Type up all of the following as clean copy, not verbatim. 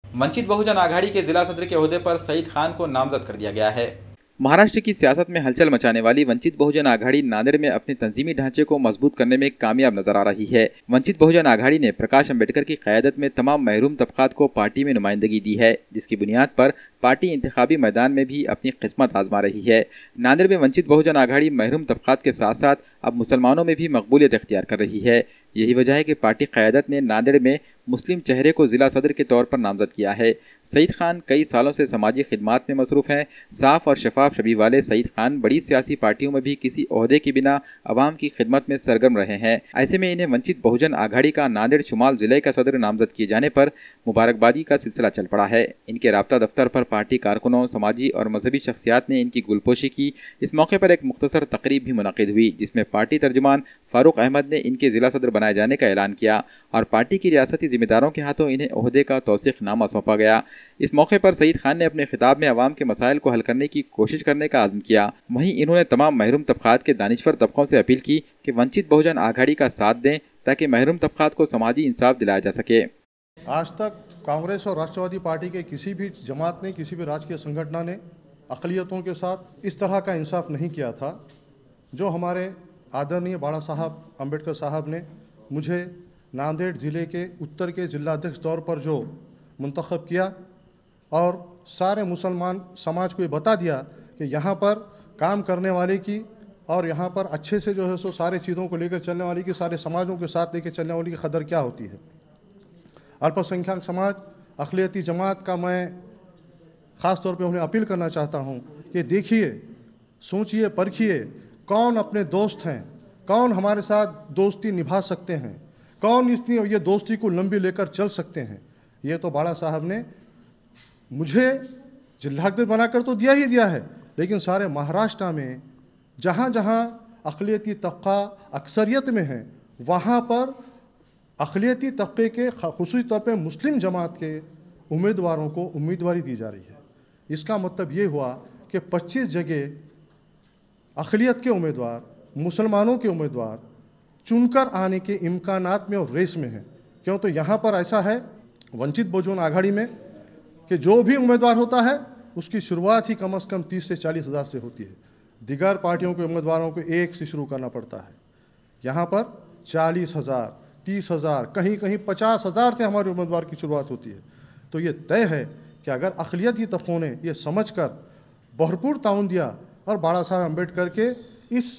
वंचित बहुजन आघाड़ी के जिला सदर के ओहदे पर सईद खान को नामजद कर दिया गया है। महाराष्ट्र की सियासत में हलचल मचाने वाली वंचित बहुजन आघाड़ी नांदेड़ में अपने तंजीमी ढांचे को मजबूत करने में कामयाब नजर आ रही है। वंचित बहुजन आघाड़ी ने प्रकाश अंबेडकर की क़यादत में तमाम महरूम तबकात को पार्टी में नुमाइंदगी दी है, जिसकी बुनियाद पर पार्टी इंतखाबी मैदान में भी अपनी किस्मत आजमा रही है। नांदेड़ में वंचित बहुजन आघाड़ी महरूम तबकात के साथ साथ अब मुसलमानों में भी मकबूलियत इख्तियार कर रही है। यही वजह है कि पार्टी क़यादत ने नांदेड़ में मुस्लिम चेहरे को जिला सदर के तौर पर नामजद किया है। सईद खान कई सालों से समाजी खिदमात में मसरूफ़ हैं। साफ और शफाफ छवि वाले सईद खान बड़ी सियासी पार्टियों में भी किसी ओहदे के बिना अवाम की खिदमत में सरगर्म रहे हैं। ऐसे में इन्हें वंचित बहुजन आघाड़ी का नांदेड़ शुमाल जिले का सदर नामजद किए जाने पर मुबारकबादी का सिलसिला चल पड़ा है। इनके राब्ता दफ्तर पर पार्टी कारकुनों, समाजी और मजहबी शख्सियात ने इनकी गुलपोशी की। इस मौके पर एक मुख्तसर तकरीब भी मुनक़िद हुई, जिसमें पार्टी तर्जुमान फारूक अहमद ने इनके जिला सदर बनाए जाने का ऐलान किया और पार्टी की रियासती जिम्मेदारों के हाथों इन्हें ओहदे का तौसीक़नामा सौंपा गया। इस मौके पर सईद खान ने अपने खिताब में अवाम के मसाइल को हल करने की कोशिश करने का आज़म किया। वहीं इन्होंने तमाम महरूम तबकात के दानिश्वर तबकों से अपील की कि वंचित बहुजन आघाड़ी का साथ दें ताकि महरूम तबकात को समाजी इंसाफ दिलाया जा सके। आज तक कांग्रेस और राष्ट्रवादी पार्टी के किसी भी जमात ने, किसी भी राजकीय संगठन ने अक़लियतों के साथ इस तरह का इंसाफ नहीं किया था। जो हमारे आदरणीय बाला साहब अम्बेडकर साहब ने मुझे नांदेड़ ज़िले के उत्तर के जिलाध्यक्ष तौर पर जो मुंतखब किया और सारे मुसलमान समाज को ये बता दिया कि यहाँ पर काम करने वाले की और यहाँ पर अच्छे से जो है सो सारे चीज़ों को लेकर चलने वाली की, सारे समाजों के साथ लेकर चलने वाली की कदर क्या होती है। अल्पसंख्यक समाज, अक़लियती जमात का मैं ख़ास तौर पे उन्हें अपील करना चाहता हूँ कि देखिए, सोचिए, परखिए कौन अपने दोस्त हैं, कौन हमारे साथ दोस्ती निभा सकते हैं, कौन इतनी ये दोस्ती को लंबी लेकर चल सकते हैं। ये तो बाला साहब ने मुझे जिलाध्यक्ष बनाकर तो दिया ही दिया है, लेकिन सारे महाराष्ट्र में जहाँ जहाँ अक़लियती तबका अक्सरियत में है, वहाँ पर अक़लियती तबके के ख़ुसूसी तौर पे मुस्लिम जमात के उम्मीदवारों को उम्मीदवारी दी जा रही है। इसका मतलब ये हुआ कि 25 जगह अक़लियत के उम्मीदवार, मुसलमानों के उम्मीदवार चुनकर आने के इम्कानात में और रेस में हैं। क्यों? तो यहाँ पर ऐसा है वंचित बहुजन आघाड़ी में कि जो भी उम्मीदवार होता है उसकी शुरुआत ही कम से कम 30 से 40 हज़ार से होती है। दिगर पार्टियों के उम्मीदवारों को 1 से शुरू करना पड़ता है। यहाँ पर 40 हज़ार, 30 हज़ार, कहीं कहीं 50 हज़ार से हमारे उम्मीदवार की शुरुआत होती है। तो ये तय है कि अगर अक़लियती तबकों ने ये समझ कर भरपूर ताउन दिया और बाला साहब अम्बेडकर के इस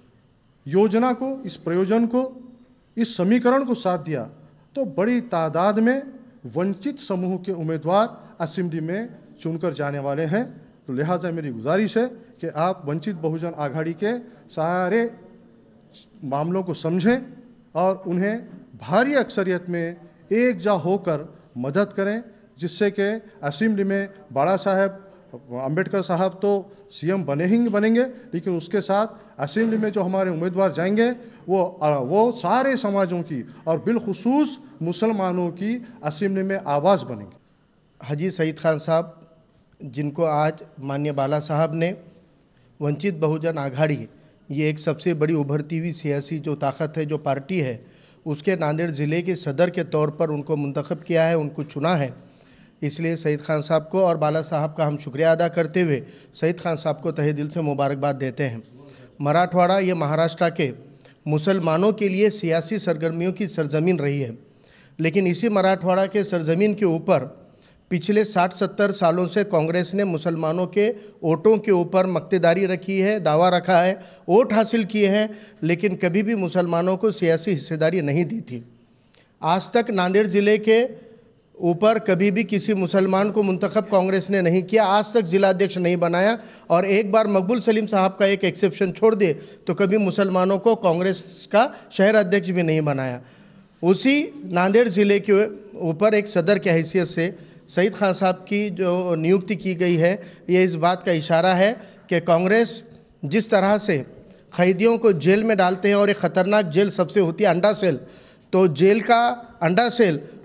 योजना को, इस प्रयोजन को, इस समीकरण को साथ दिया, तो बड़ी तादाद में वंचित समूह के उम्मीदवार असेंबली में चुनकर जाने वाले हैं। तो लिहाजा मेरी गुजारिश है कि आप वंचित बहुजन आघाड़ी के सारे मामलों को समझें और उन्हें भारी अक्सरियत में एकजा होकर मदद करें, जिससे कि असेंबली में बाला साहब अम्बेडकर साहब तो सीएम बनेंगे, लेकिन उसके साथ असेंबली में जो हमारे उम्मीदवार जाएंगे वो सारे समाजों की और बिलखुसूस मुसलमानों की असेंबली में आवाज़ बनेंगे। हाजी सईद खान साहब, जिनको आज माननीय बाला साहब ने वंचित बहुजन आघाड़ी, ये एक सबसे बड़ी उभरती हुई सियासी जो ताकत है, जो पार्टी है, उसके नांदेड़ ज़िले के सदर के तौर पर उनको मुंतखब किया है, उनको चुना है। इसलिए सईद खान साहब को और बाला साहब का हम शुक्रिया अदा करते हुए सईद खान साहब को तहे दिल से मुबारकबाद देते हैं। मराठवाड़ा ये महाराष्ट्र के मुसलमानों के लिए सियासी सरगर्मियों की सरजमीन रही है, लेकिन इसी मराठवाड़ा के सरजमीन के ऊपर पिछले 60-70 सालों से कांग्रेस ने मुसलमानों के वोटों के ऊपर मक्तेदारी रखी है, दावा रखा है, वोट हासिल किए हैं, लेकिन कभी भी मुसलमानों को सियासी हिस्सेदारी नहीं दी थी। आज तक नांदेड़ ज़िले के ऊपर कभी भी किसी मुसलमान को मुंतखब कांग्रेस ने नहीं किया, आज तक ज़िलाध्यक्ष नहीं बनाया, और एक बार मकबूल सलीम साहब का एक एक्सेप्शन छोड़ दे तो कभी मुसलमानों को कांग्रेस का शहर अध्यक्ष भी नहीं बनाया। उसी नांदेड़ ज़िले के ऊपर एक सदर की हैसियत से सईद खान साहब की जो नियुक्ति की गई है, ये इस बात का इशारा है कि कांग्रेस जिस तरह से कैदियों को जेल में डालते हैं और एक ख़तरनाक जेल सबसे होती है अंडा सेल, तो जेल का अंडा सेल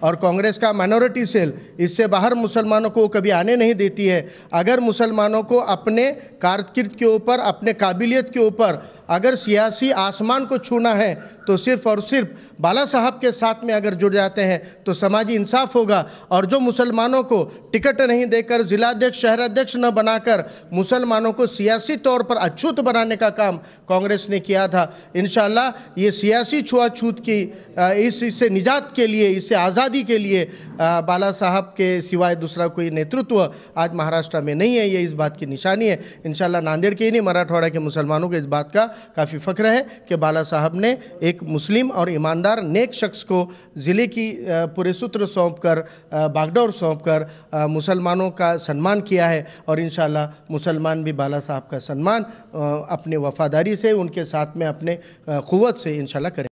और कांग्रेस का माइनॉरिटी सेल इससे बाहर मुसलमानों को कभी आने नहीं देती है। अगर मुसलमानों को अपने कारकिर्द के ऊपर, अपने काबिलियत के ऊपर अगर सियासी आसमान को छूना है तो सिर्फ़ और सिर्फ बाला साहब के साथ में अगर जुड़ जाते हैं तो समाजी इंसाफ होगा। और जो मुसलमानों को टिकट नहीं देकर, जिलाध्यक्ष शहराध्यक्ष न बनाकर मुसलमानों को सियासी तौर पर अछूत बनाने का काम कांग्रेस ने किया था, इंशाअल्लाह ये सियासी छुआछूत की इससे निजात के लिए, इससे आज़ादी के लिए बाला साहब के सिवाय दूसरा कोई नेतृत्व आज महाराष्ट्र में नहीं है। ये इस बात की निशानी है। इंशाअल्लाह नांदेड़ के ही नहीं, मराठवाड़ा के मुसलमानों को इस बात का काफ़ी फ़ख्र है कि बाला साहब ने एक मुस्लिम और ईमानदार नेक शख्स को ज़िले की पूरे सूत्र सौंप कर, बागडोर सौंप कर मुसलमानों का सम्मान किया है। और इंशाअल्लाह मुसलमान भी बाला साहब का सम्मान अपने वफादारी से, उनके साथ में अपने क़ुव्वत से इंशाअल्लाह करें।